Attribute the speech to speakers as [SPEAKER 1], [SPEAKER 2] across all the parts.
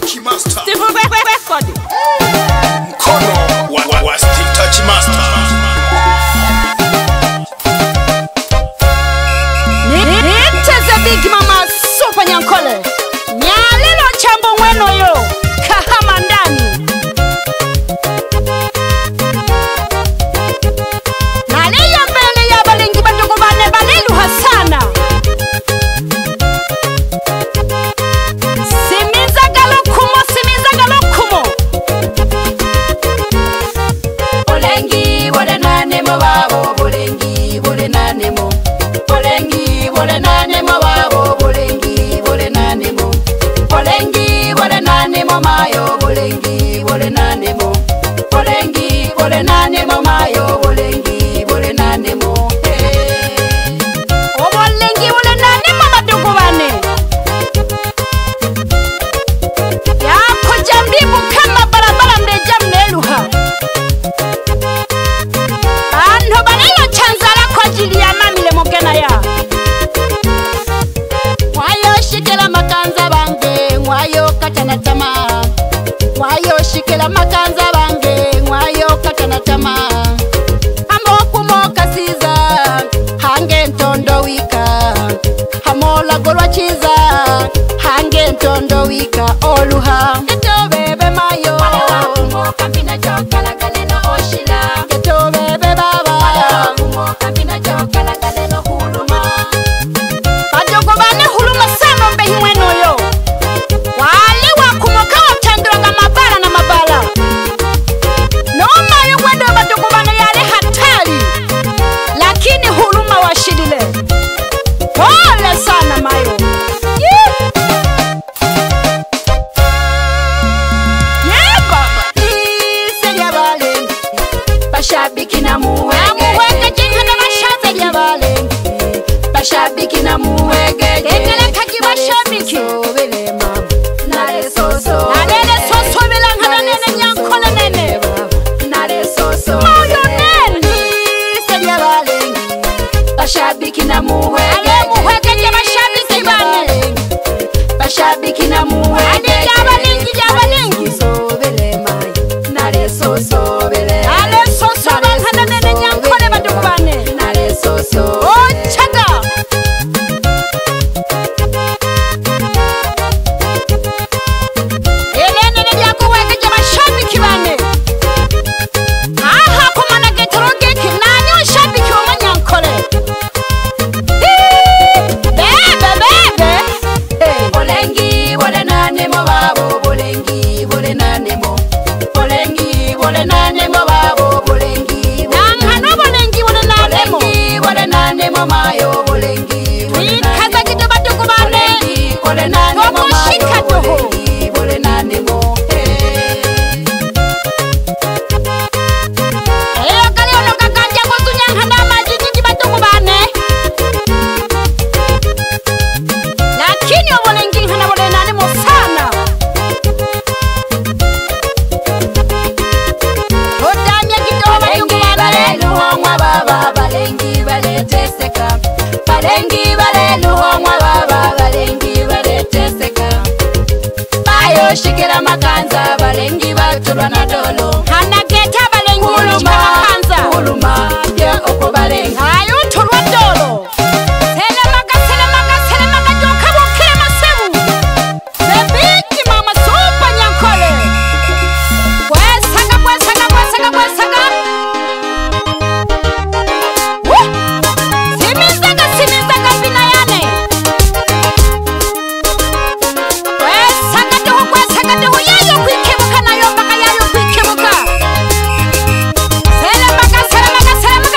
[SPEAKER 1] Touch Master.
[SPEAKER 2] Steve record.
[SPEAKER 1] Mkono wa Steve Touch Master.
[SPEAKER 2] Niteze Big Mama Super Nyankole. Nyalelo chambo mweno yo. Kahama ndani. Naleya mbele ya balengi badogo bane balelu hasana. Simiza galo kumo.
[SPEAKER 3] Bolengi wole nane mo babo, bolengi wole nane mo. Bolengi wole nane mo babo, bolengi wole nane mo. Bolengi wole nane mo mayo, bolengi wole nane mo. Bolengi wole nane mo mayo, bolengi wole nane mo.
[SPEAKER 2] O bolengi wole nane mo badogo bane. Ya kujambibu kama barabara mreja mneluha. Anho balelo chanzala kwa ajili ya mamile mogena ya.
[SPEAKER 3] Mwayo shikela makanza bange, mwayo katana tama. Mwayo shikela makanza bange, mwayo katana tama. Ambo kumoka siza, hange ntondo wika. Hamola golwa chiza, hange ntondo wika oluha. Geto bebe mayo, wale wakumoka mbina chokala galeno oshila. Geto bebe baba, wale wakumoka mbina chokala galeno huluma.
[SPEAKER 2] Badogo bane huluma sana mbehi mweno yo. Wale wakumoka watanduranga mabala na mabala. Noma yo mwendo badogo bane yale hatari. Lakini huluma washidile. Pole sana mayo. Yeah baba.
[SPEAKER 3] Iselia balengi, bashabiki na muwege.
[SPEAKER 2] Muwege jingana mashabiki.
[SPEAKER 3] Iselia balengi, bashabiki na muwege.
[SPEAKER 2] Engele kaki bashabiki.
[SPEAKER 3] Sobele mama, nare soso.
[SPEAKER 2] Nalele soso bilangana nene Nyankole nene.
[SPEAKER 3] Nare soso.
[SPEAKER 2] Moyo nene.
[SPEAKER 3] Iselia balengi, bashabiki na muwege.
[SPEAKER 2] Ale muwege je bashabiki bane.
[SPEAKER 3] Bashabiki na muwege.
[SPEAKER 2] Adi jabalingi.
[SPEAKER 3] Sobele mai, nare soso bele.
[SPEAKER 2] Ale soso bilangana nene Nyankole badogo bane.
[SPEAKER 3] Nare soso.
[SPEAKER 2] Oh chaga. Ele nene yakuwege je bashabiki bane. Aha kumana getoroge kinani washabiki wa Nyankole. Bebe.
[SPEAKER 3] Bolengi wole nane mo babo, bolengi wole nane mo. Bolengi wole nane mo babo, bolengi wole
[SPEAKER 2] Nangano bolengi wole nalemo.
[SPEAKER 3] bolengi wole nane mo mayo, bolengi wole nane
[SPEAKER 2] Kaza kido badogo bane.
[SPEAKER 3] bolengi wole nane mo
[SPEAKER 2] Tomo
[SPEAKER 3] mayo,
[SPEAKER 2] shika toho.
[SPEAKER 3] bolengi wole nane mo.
[SPEAKER 2] Eyo kali ono kakanja kosunya handa majiji badogo bane. Lakini obolengi hana wole nalemo sana. Odamya kido badogo
[SPEAKER 3] Balengi
[SPEAKER 2] bane.
[SPEAKER 3] bale luhongwa baba, balengi bale teseka. Balengi bale luhongwa baba, balengi bale teseka. Bayo shikira makanza, balengi batulwa na dolo.
[SPEAKER 2] Hana geta balengi
[SPEAKER 3] Huluma,
[SPEAKER 2] kanza.
[SPEAKER 3] huluma, pia oko balengi.
[SPEAKER 2] Ayo turwa dolo. Selemaka joka bokele masebu. Sebiki mama Super Nyankole. Bwesaga. Simizaga vina yane. Bwesaga duhu yayo kwikebuka nayo mpaka yayo kwikebuka. Selemaka.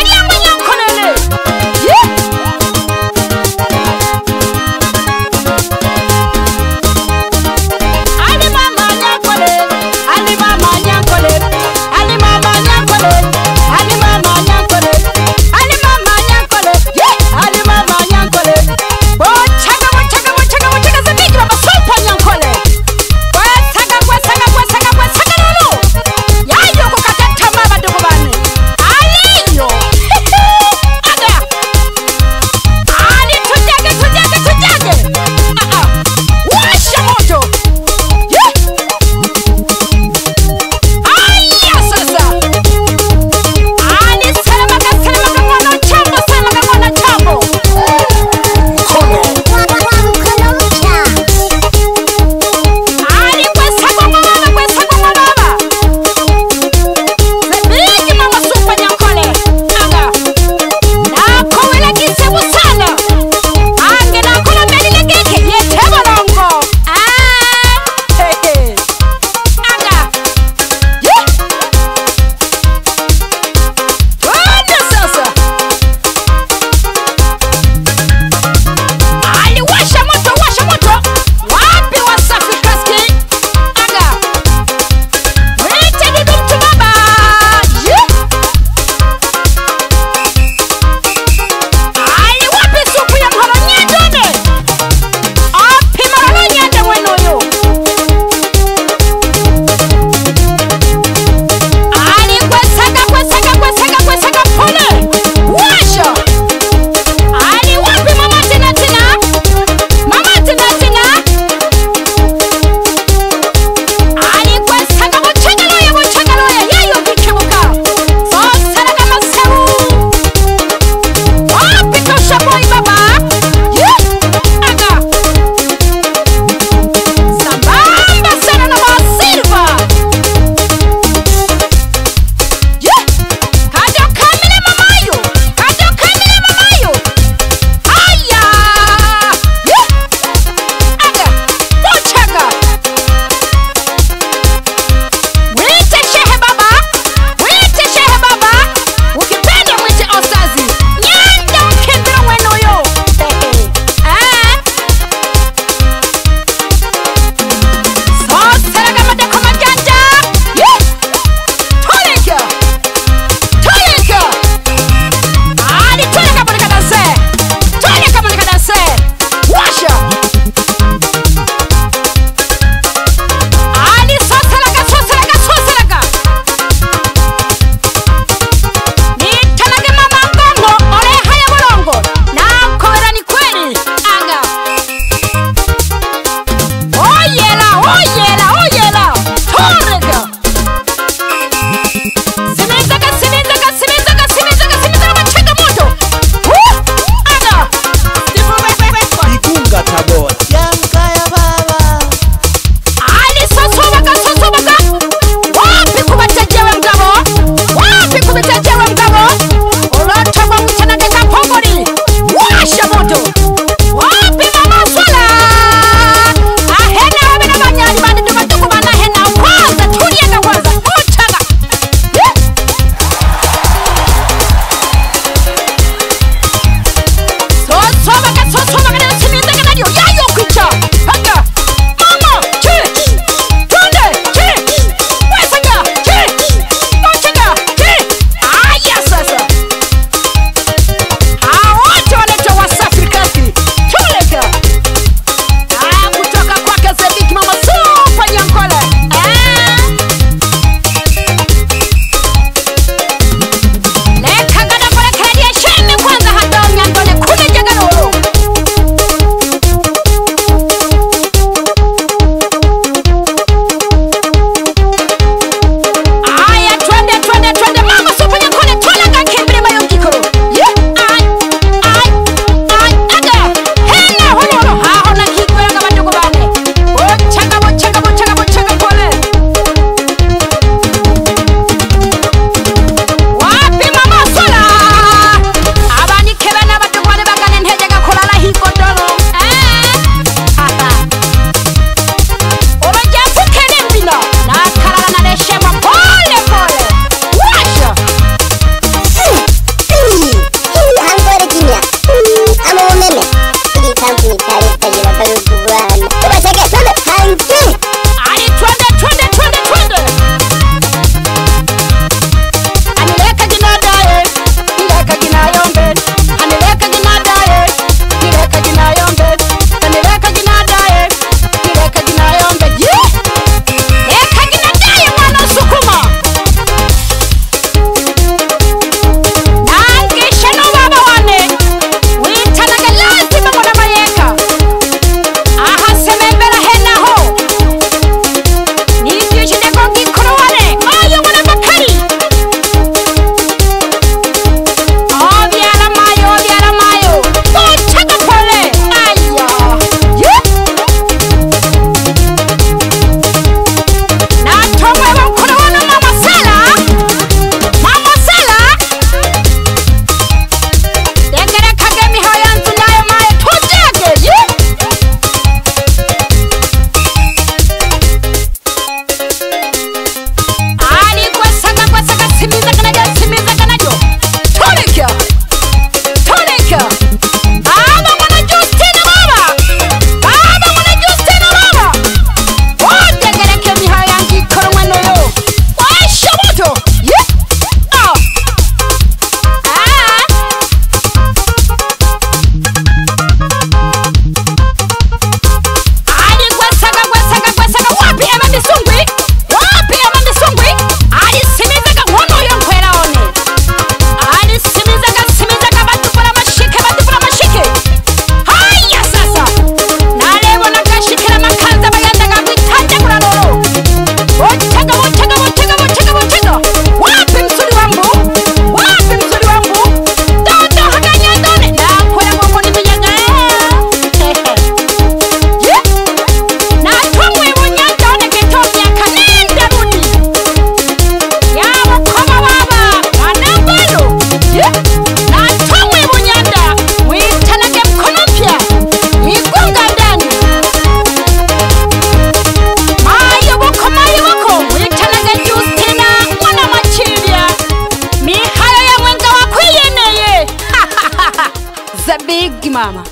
[SPEAKER 2] mama.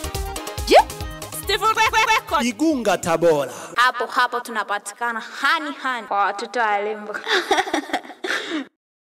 [SPEAKER 1] Igunga Tabora.
[SPEAKER 3] Hapo tunapatikana hani kwa watoto wa Lembo.